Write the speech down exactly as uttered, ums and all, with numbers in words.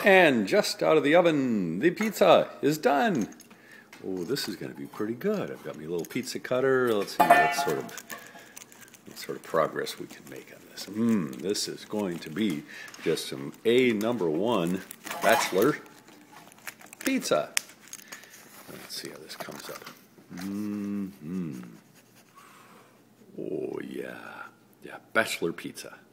And just out of the oven, the pizza is done. Oh, this is going to be pretty good. I've got my little pizza cutter. Let's see what sort of what sort of progress we can make on this. Mmm, this is going to be just some A number one Bachelor pizza. Let's see how this comes up. Mmm. Oh yeah, yeah, Bachelor pizza.